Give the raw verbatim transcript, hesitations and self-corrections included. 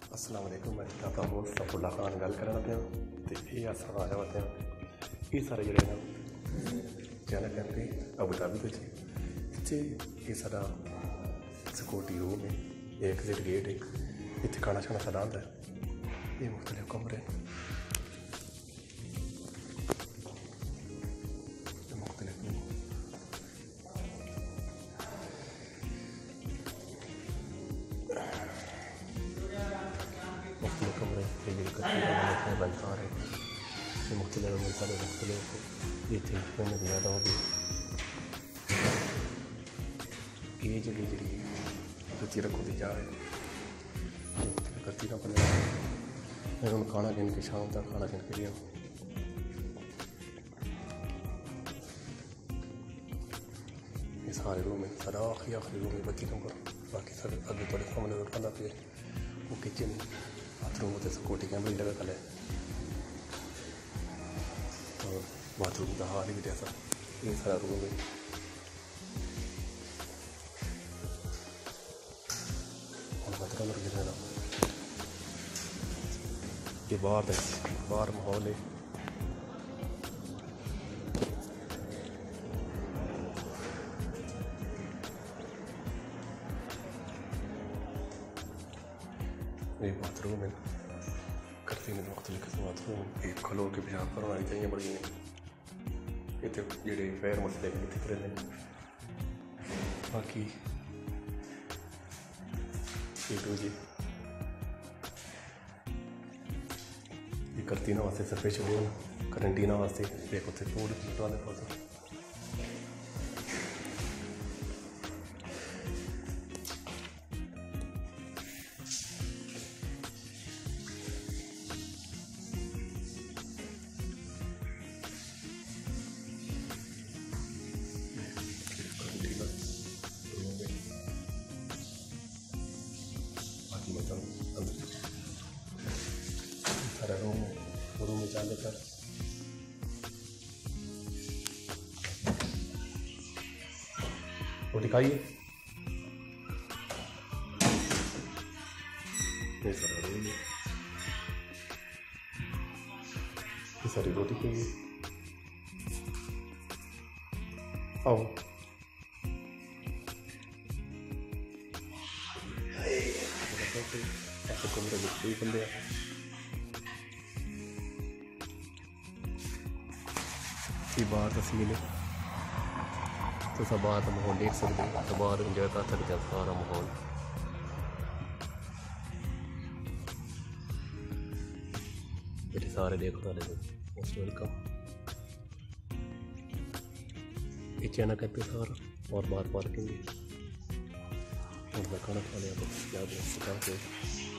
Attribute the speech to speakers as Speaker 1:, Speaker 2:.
Speaker 1: अस्सलाम वालेकुम। मैं आपका दोस्त अब्दुल्ला खान गल करना पिया तो ये अस आया हुआ थे ये सारे जड़े ना जाना करते अबू धाबी तो जी ये सारा सिक्योरिटी रूम है, एग्जिट गेट है, इतने खाना शाना सारा आता है। ये मुख्तलिफ कमरे मुख्तलिफ मुख्तलिफ कमरे बनता है। ये मुख्तलिफ सारे मुख्तलिफ ये थे ज़्यादा हो गई ये जड़ी जड़ी रुचि रखो दी जा रहे करती ना बने मैं उन खाना गिन के शाम तक खाना गिन के लिया। ये सारे रूम में सारा आखिरी आखिरी रूम में बच्ची कम करो बाकी सारे आगे थोड़े सामने रखा पे वो किचन बाथरूम होते सिक्योरिटी कैमरे लगा कल है और बाथरूम का हाल ही जैसा ये सारा रूम है। ये बाहर बाहर माहौल है। ये बाथरूम है करती ने मुख्तलिफ किस्म बाथरूम एक खलो के पेशाब करवानी चाहिए बड़ी इतने जेडे पैर मसले इतने बाकी जी ये करतीना वास्ते स्पेशल रूम करंटीना वास्ते एक उत्थे फूड वाले पास सारा रूम रूम में चाले कर रोटी खाइए। ये सारा रूम है ये सारी रोटी खाइए। आओ ऐसे कमरे में कोई बंदे बाहर तस्वीर तो सब बाहर का माहौल देख सकते हैं तो बाहर इंजॉय कर सकते हैं सारा माहौल। मेरे सारे देखो वाले मोस्ट वेलकम। ये चैनल करते सारा और बाहर पार्किंग और मैं खाना खाने याद है